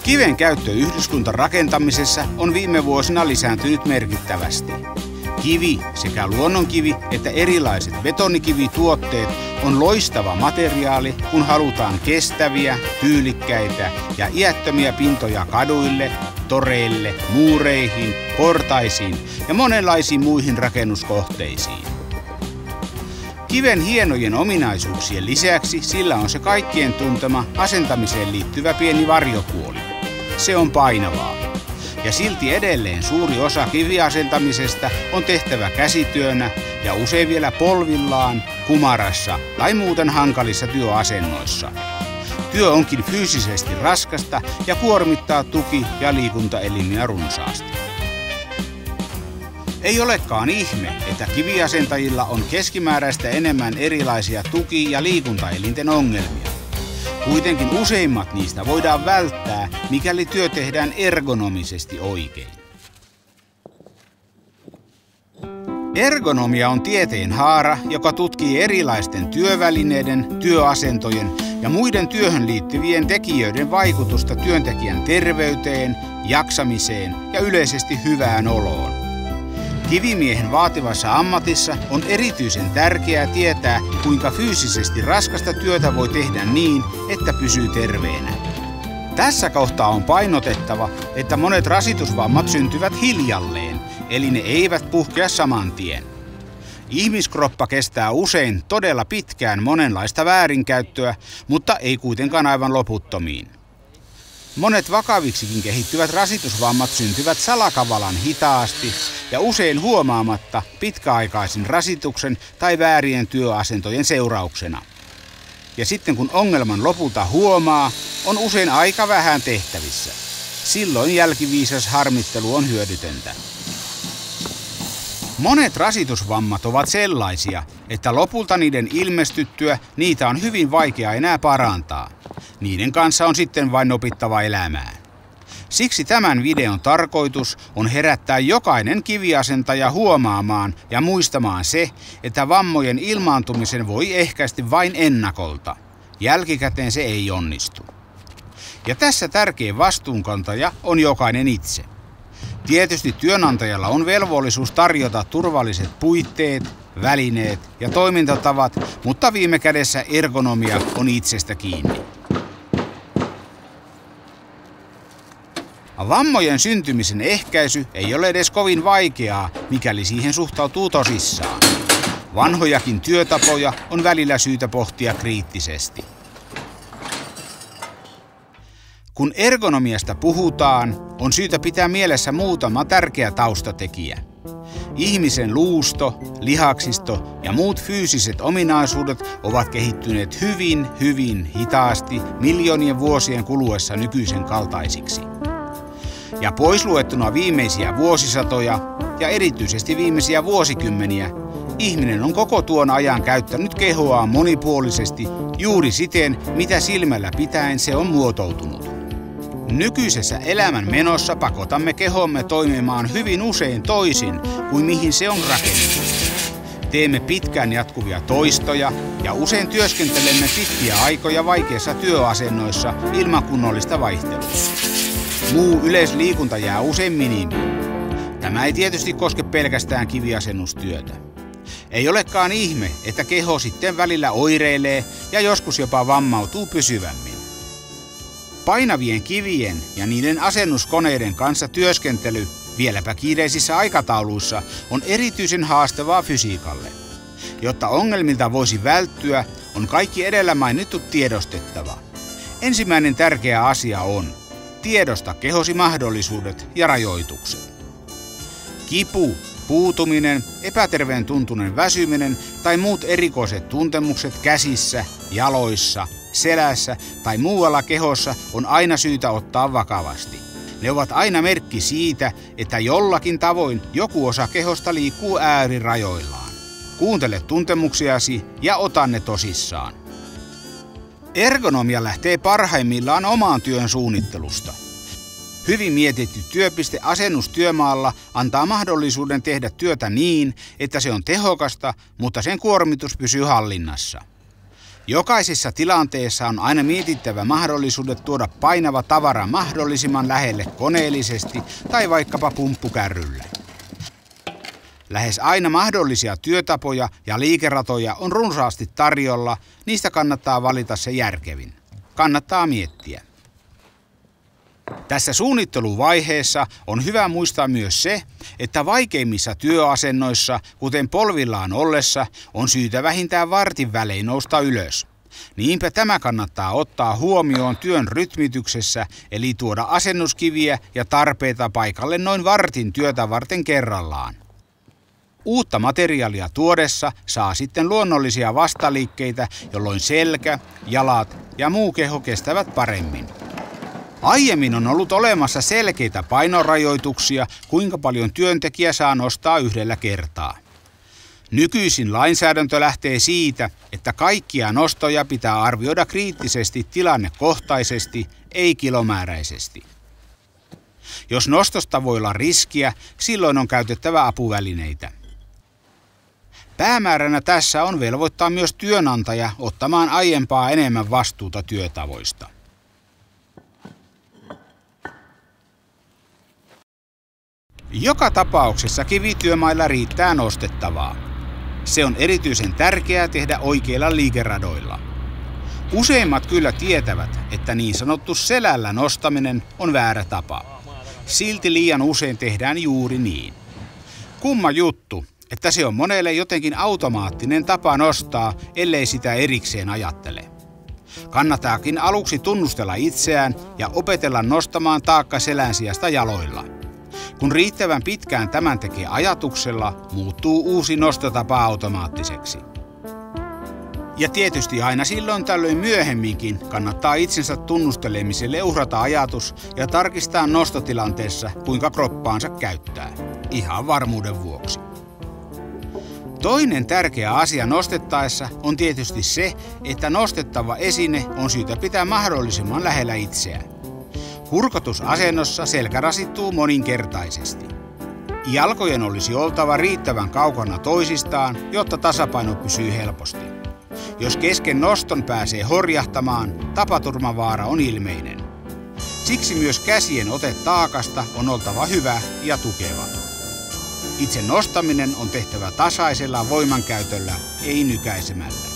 Kiven käyttö yhdyskuntarakentamisessa on viime vuosina lisääntynyt merkittävästi. Kivi, sekä luonnonkivi että erilaiset betonikivituotteet on loistava materiaali, kun halutaan kestäviä, tyylikkäitä ja iättömiä pintoja kaduille, toreille, muureihin, portaisiin ja monenlaisiin muihin rakennuskohteisiin. Kiven hienojen ominaisuuksien lisäksi sillä on se kaikkien tuntema asentamiseen liittyvä pieni varjopuoli. Se on painavaa. Ja silti edelleen suuri osa kiviasentamisesta on tehtävä käsityönä ja usein vielä polvillaan, kumarassa tai muuten hankalissa työasennoissa. Työ onkin fyysisesti raskasta ja kuormittaa tuki- ja liikuntaelimiä runsaasti. Ei olekaan ihme, että kiviasentajilla on keskimääräistä enemmän erilaisia tuki- ja liikuntaelinten ongelmia. Kuitenkin useimmat niistä voidaan välttää, mikäli työ tehdään ergonomisesti oikein. Ergonomia on tieteen haara, joka tutkii erilaisten työvälineiden, työasentojen ja muiden työhön liittyvien tekijöiden vaikutusta työntekijän terveyteen, jaksamiseen ja yleisesti hyvään oloon. Kivimiehen vaativassa ammatissa on erityisen tärkeää tietää, kuinka fyysisesti raskasta työtä voi tehdä niin, että pysyy terveenä. Tässä kohtaa on painotettava, että monet rasitusvammat syntyvät hiljalleen, eli ne eivät puhkea saman tien. Ihmiskroppa kestää usein todella pitkään monenlaista väärinkäyttöä, mutta ei kuitenkaan aivan loputtomiin. Monet vakaviksikin kehittyvät rasitusvammat syntyvät salakavalan hitaasti ja usein huomaamatta pitkäaikaisen rasituksen tai väärien työasentojen seurauksena. Ja sitten kun ongelman lopulta huomaa, on usein aika vähän tehtävissä. Silloin jälkiviisas harmittelu on hyödytöntä. Monet rasitusvammat ovat sellaisia, että lopulta niiden ilmestyttyä niitä on hyvin vaikea enää parantaa. Niiden kanssa on sitten vain opittava elämään. Siksi tämän videon tarkoitus on herättää jokainen kiviasentaja huomaamaan ja muistamaan se, että vammojen ilmaantumisen voi ehkäistä vain ennakolta. Jälkikäteen se ei onnistu. Ja tässä tärkein vastuunkantaja on jokainen itse. Tietysti työnantajalla on velvollisuus tarjota turvalliset puitteet, välineet ja toimintatavat, mutta viime kädessä ergonomia on itsestä kiinni. Vammojen syntymisen ehkäisy ei ole edes kovin vaikeaa, mikäli siihen suhtautuu tosissaan. Vanhojakin työtapoja on välillä syytä pohtia kriittisesti. Kun ergonomiasta puhutaan, on syytä pitää mielessä muutama tärkeä taustatekijä. Ihmisen luusto, lihaksisto ja muut fyysiset ominaisuudet ovat kehittyneet hyvin hitaasti miljoonien vuosien kuluessa nykyisen kaltaisiksi. Ja pois luettuna viimeisiä vuosisatoja ja erityisesti viimeisiä vuosikymmeniä, ihminen on koko tuon ajan käyttänyt kehoaan monipuolisesti juuri siten, mitä silmällä pitäen se on muotoutunut. Nykyisessä elämän menossa pakotamme kehomme toimimaan hyvin usein toisin kuin mihin se on rakennettu. Teemme pitkään jatkuvia toistoja ja usein työskentelemme pitkiä aikoja vaikeissa työasennoissa ilman kunnollista vaihtelua. Muu yleisliikunta jää usein minimiin. Tämä ei tietysti koske pelkästään kiviasennustyötä. Ei olekaan ihme, että keho sitten välillä oireilee ja joskus jopa vammautuu pysyvämmin. Painavien kivien ja niiden asennuskoneiden kanssa työskentely, vieläpä kiireisissä aikatauluissa, on erityisen haastavaa fysiikalle. Jotta ongelmilta voisi välttyä, on kaikki edellä mainittu tiedostettava. Ensimmäinen tärkeä asia on: tiedosta kehosi mahdollisuudet ja rajoitukset. Kipu, puutuminen, epäterveen tuntunen väsyminen tai muut erikoiset tuntemukset käsissä, jaloissa, selässä tai muualla kehossa on aina syytä ottaa vakavasti. Ne ovat aina merkki siitä, että jollakin tavoin joku osa kehosta liikkuu äärirajoillaan. Kuuntele tuntemuksiasi ja ota ne tosissaan. Ergonomia lähtee parhaimmillaan omaan työn suunnittelusta. Hyvin mietitty työpiste asennustyömaalla antaa mahdollisuuden tehdä työtä niin, että se on tehokasta, mutta sen kuormitus pysyy hallinnassa. Jokaisessa tilanteessa on aina mietittävä mahdollisuudet tuoda painava tavara mahdollisimman lähelle koneellisesti tai vaikkapa pumppukärryllä. Lähes aina mahdollisia työtapoja ja liikeratoja on runsaasti tarjolla, niistä kannattaa valita se järkevin. Kannattaa miettiä. Tässä suunnitteluvaiheessa on hyvä muistaa myös se, että vaikeimmissa työasennoissa, kuten polvillaan ollessa, on syytä vähintään vartin välein nousta ylös. Niinpä tämä kannattaa ottaa huomioon työn rytmityksessä, eli tuoda asennuskiviä ja tarpeita paikalle noin vartin työtä varten kerrallaan. Uutta materiaalia tuodessa saa sitten luonnollisia vastaliikkeitä, jolloin selkä, jalat ja muu keho kestävät paremmin. Aiemmin on ollut olemassa selkeitä painorajoituksia, kuinka paljon työntekijä saa nostaa yhdellä kertaa. Nykyisin lainsäädäntö lähtee siitä, että kaikkia nostoja pitää arvioida kriittisesti tilannekohtaisesti, ei kilomääräisesti. Jos nostosta voi olla riskiä, silloin on käytettävä apuvälineitä. Päämääränä tässä on velvoittaa myös työnantaja ottamaan aiempaa enemmän vastuuta työtavoista. Joka tapauksessa kivityömailla riittää nostettavaa. Se on erityisen tärkeää tehdä oikeilla liikeradoilla. Useimmat kyllä tietävät, että niin sanottu selällä nostaminen on väärä tapa. Silti liian usein tehdään juuri niin. Kumma juttu, että se on monelle jotenkin automaattinen tapa nostaa, ellei sitä erikseen ajattele. Kannattaakin aluksi tunnustella itseään ja opetella nostamaan taakka selän sijasta jaloilla. Kun riittävän pitkään tämän tekee ajatuksella, muuttuu uusi nostotapa automaattiseksi. Ja tietysti aina silloin tällöin myöhemminkin kannattaa itsensä tunnustelemiselle uhrata ajatus ja tarkistaa nostotilanteessa, kuinka kroppaansa käyttää. Ihan varmuuden vuoksi. Toinen tärkeä asia nostettaessa on tietysti se, että nostettava esine on syytä pitää mahdollisimman lähellä itseään. Kurkotusasennossa selkä rasittuu moninkertaisesti. Jalkojen olisi oltava riittävän kaukana toisistaan, jotta tasapaino pysyy helposti. Jos kesken noston pääsee horjahtamaan, tapaturmavaara on ilmeinen. Siksi myös käsien ote taakasta on oltava hyvä ja tukeva. Itse nostaminen on tehtävä tasaisella voimankäytöllä, ei nykäisemällä.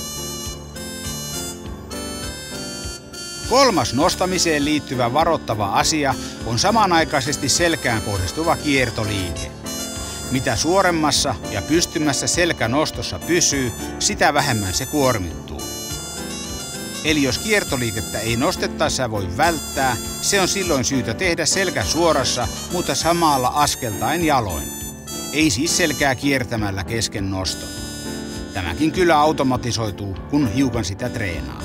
Kolmas nostamiseen liittyvä varoittava asia on samanaikaisesti selkään kohdistuva kiertoliike. Mitä suoremmassa ja pystymässä selkä nostossa pysyy, sitä vähemmän se kuormittuu. Eli jos kiertoliikettä ei nostettaessa voi välttää, se on silloin syytä tehdä selkä suorassa, mutta samalla askeltain jaloin. Ei siis selkää kiertämällä kesken noston. Tämäkin kyllä automatisoituu, kun hiukan sitä treenaa.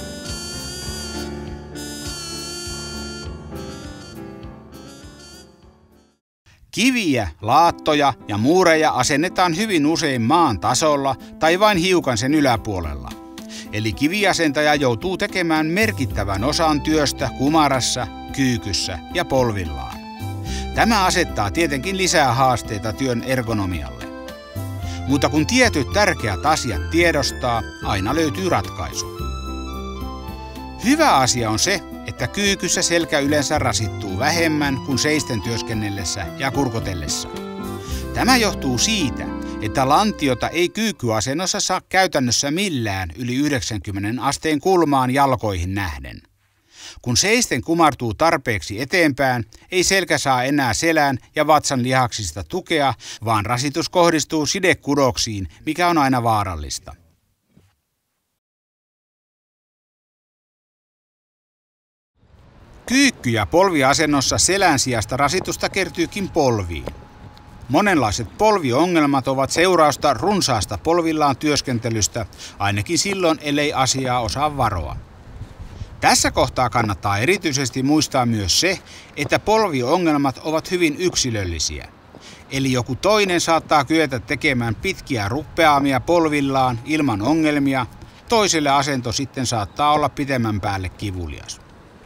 Kiviä, laattoja ja muureja asennetaan hyvin usein maan tasolla tai vain hiukan sen yläpuolella. Eli kiviasentaja joutuu tekemään merkittävän osan työstä kumarassa, kyykyssä ja polvillaan. Tämä asettaa tietenkin lisää haasteita työn ergonomialle. Mutta kun tietyt tärkeät asiat tiedostaa, aina löytyy ratkaisu. Hyvä asia on se, että kyykyssä selkä yleensä rasittuu vähemmän kuin seisten työskennellessä ja kurkotellessa. Tämä johtuu siitä, että lantiota ei kyykkyasennossa saa käytännössä millään yli 90 asteen kulmaan jalkoihin nähden. Kun seisten kumartuu tarpeeksi eteenpäin, ei selkä saa enää selän ja vatsan lihaksista tukea, vaan rasitus kohdistuu sidekudoksiin, mikä on aina vaarallista. Kyykky- ja polviasennossa selän sijasta rasitusta kertyykin polviin. Monenlaiset polviongelmat ovat seurausta runsaasta polvillaan työskentelystä, ainakin silloin, ellei asiaa osaa varoa. Tässä kohtaa kannattaa erityisesti muistaa myös se, että polviongelmat ovat hyvin yksilöllisiä. Eli joku toinen saattaa kyetä tekemään pitkiä ruppeaamia polvillaan ilman ongelmia, toiselle asento sitten saattaa olla pitemmän päälle kivulias.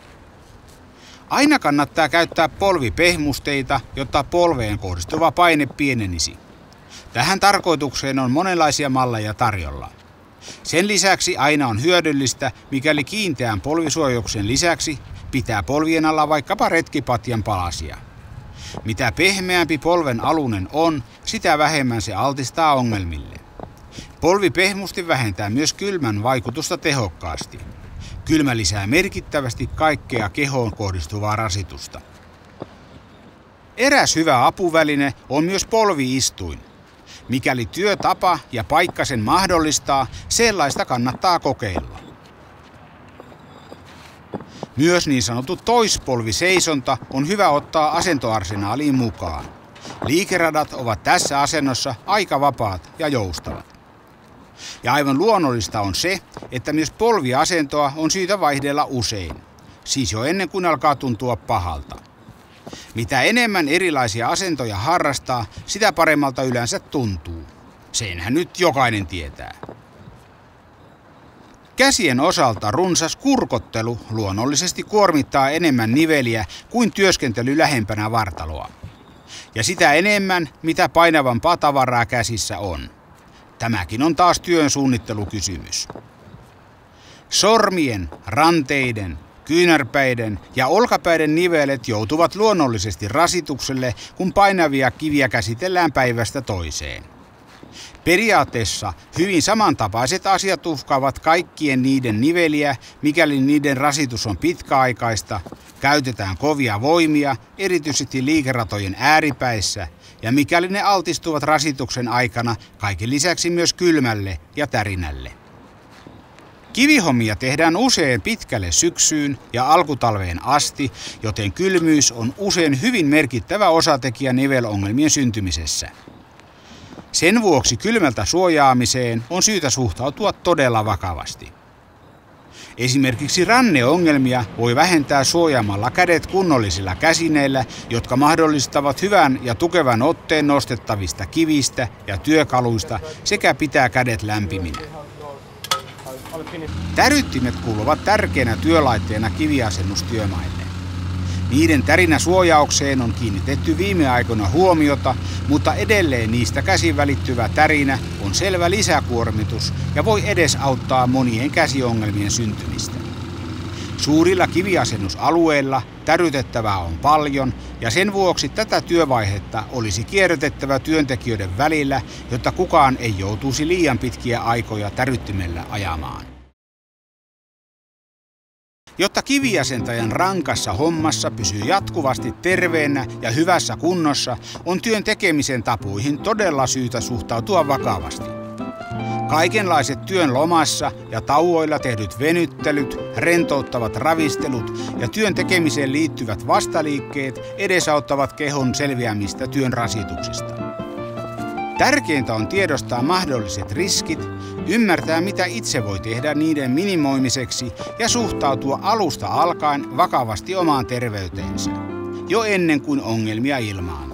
Aina kannattaa käyttää polvipehmusteita, jotta polveen kohdistuva paine pienenisi. Tähän tarkoitukseen on monenlaisia malleja tarjolla. Sen lisäksi aina on hyödyllistä, mikäli kiinteän polvisuojauksen lisäksi pitää polvien alla vaikkapa retkipatjan palasia. Mitä pehmeämpi polven alunen on, sitä vähemmän se altistaa ongelmille. Polvipehmusti vähentää myös kylmän vaikutusta tehokkaasti. Kylmä lisää merkittävästi kaikkea kehoon kohdistuvaa rasitusta. Eräs hyvä apuväline on myös polviistuin. Mikäli työtapa ja paikka sen mahdollistaa, sellaista kannattaa kokeilla. Myös niin sanottu toispolviseisonta on hyvä ottaa asentoarsenaaliin mukaan. Liikeradat ovat tässä asennossa aika vapaat ja joustavat. Ja aivan luonnollista on se, että myös polviasentoa on syytä vaihdella usein, siis jo ennen kuin alkaa tuntua pahalta. Mitä enemmän erilaisia asentoja harrastaa, sitä paremmalta yleensä tuntuu. Senhän nyt jokainen tietää. Käsien osalta runsas kurkottelu luonnollisesti kuormittaa enemmän niveliä kuin työskentely lähempänä vartaloa. Ja sitä enemmän, mitä painavampaa tavaraa käsissä on. Tämäkin on taas työn suunnittelukysymys. Sormien, ranteiden, kyynärpäiden ja olkapäiden nivelet joutuvat luonnollisesti rasitukselle, kun painavia kiviä käsitellään päivästä toiseen. Periaatteessa hyvin samantapaiset asiat uhkaavat kaikkien niiden niveliä, mikäli niiden rasitus on pitkäaikaista, käytetään kovia voimia, erityisesti liikeratojen ääripäissä, ja mikäli ne altistuvat rasituksen aikana kaiken lisäksi myös kylmälle ja tärinälle. Kivihommia tehdään usein pitkälle syksyyn ja alkutalveen asti, joten kylmyys on usein hyvin merkittävä osatekijä nivelongelmien syntymisessä. Sen vuoksi kylmältä suojaamiseen on syytä suhtautua todella vakavasti. Esimerkiksi ranneongelmia voi vähentää suojaamalla kädet kunnollisilla käsineillä, jotka mahdollistavat hyvän ja tukevan otteen nostettavista kivistä ja työkaluista sekä pitää kädet lämpiminä. Täryttimet kuuluvat tärkeänä työlaitteena kiviasennustyömaille. Niiden tärinäsuojaukseen on kiinnitetty viime aikoina huomiota, mutta edelleen niistä käsin välittyvä tärinä on selvä lisäkuormitus ja voi edesauttaa monien käsiongelmien syntymistä. Suurilla kiviasennusalueilla tärytettävää on paljon ja sen vuoksi tätä työvaihetta olisi kierrätettävä työntekijöiden välillä, jotta kukaan ei joutuisi liian pitkiä aikoja täryttimellä ajamaan. Jotta kiviasentajan rankassa hommassa pysyy jatkuvasti terveenä ja hyvässä kunnossa, on työn tekemisen tapoihin todella syytä suhtautua vakavasti. Kaikenlaiset työn lomassa ja tauoilla tehdyt venyttelyt, rentouttavat ravistelut ja työn tekemiseen liittyvät vastaliikkeet edesauttavat kehon selviämistä työn rasituksista. Tärkeintä on tiedostaa mahdolliset riskit, ymmärtää mitä itse voi tehdä niiden minimoimiseksi ja suhtautua alusta alkaen vakavasti omaan terveyteensä, jo ennen kuin ongelmia ilmaantuu.